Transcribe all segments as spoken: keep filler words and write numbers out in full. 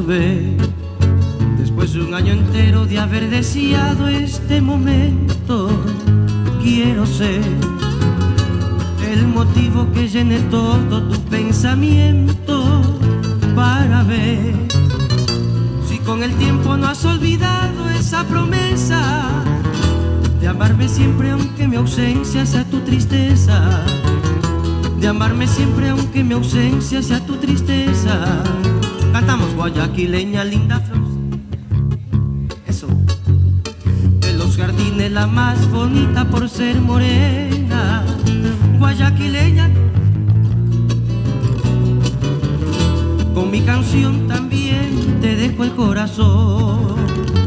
volver, después de un año entero de haber deseado este momento, quiero ser el motivo que llene todo tu pensamiento, para ver si con el tiempo no has olvidado esa promesa de amarme siempre aunque mi ausencia sea tu tristeza, de amarme siempre aunque mi ausencia sea tu tristeza. Cantamos guayaquileña, linda flor, eso, de los jardines la más bonita por ser morena, guayaquileña. Con mi canción también te dejo el corazón.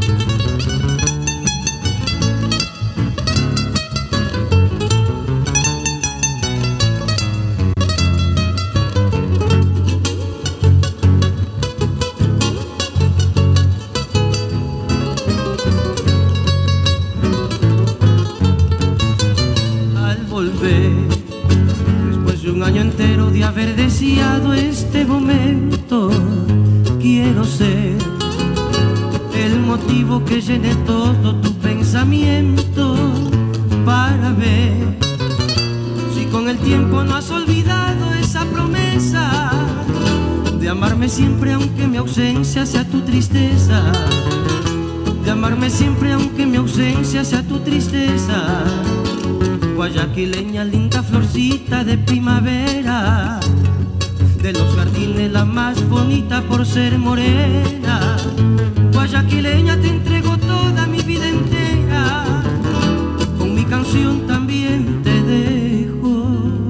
Al volver, después de un año entero de haber deseado este momento, quiero ser el motivo que llene todo tu pensamiento, para ver si con el tiempo no has olvidado esa promesa de amarme siempre aunque mi ausencia sea tu tristeza, de amarme siempre aunque mi ausencia sea tu tristeza. Guayaquileña, linda florcita de primavera, de los jardines la más bonita por ser morena, guayaquileña, te entrego toda mi vida entera, con mi canción también te dejo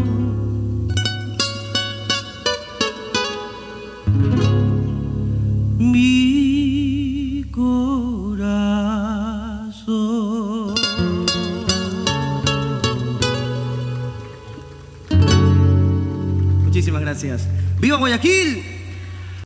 mi corazón. Muchísimas gracias. ¡Viva Guayaquil!